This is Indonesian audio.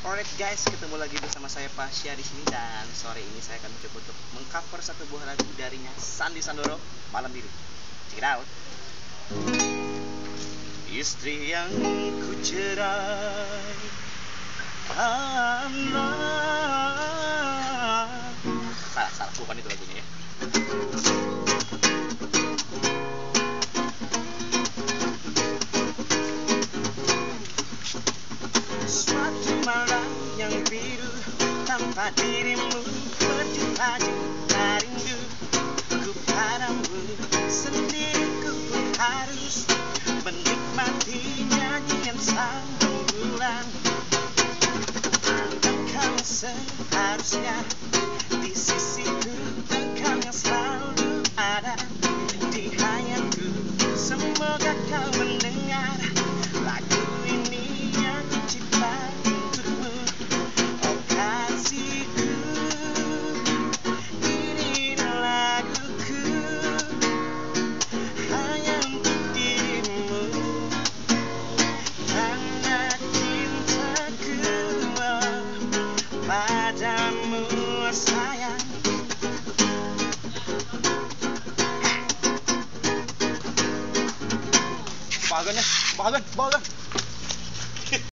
Alright guys, ketemu lagi bersama saya Pasha di sini, dan sore ini saya akan mencoba untuk mengcover satu buah lagu darinya Shandy Sandoro, Malam Biru. Check it out. Istri yang ku cerai salah, bukan itu lagunya ya. Suatu malam yang biru tanpa dirimu, berjuta-juta rindu ku padamu, sendiriku pun harus menikmati nyanyian sang rembulan. Engkau seharusnya di sisiku, engkau yang selalu ada di hayatku. Semoga kau mendengar lagu ini yang kucipta untukmu, oh kasihku. Ini laguku hanya untuk dirimu, tanda cintaku padamu sayang. Bahagiannya, bahagian.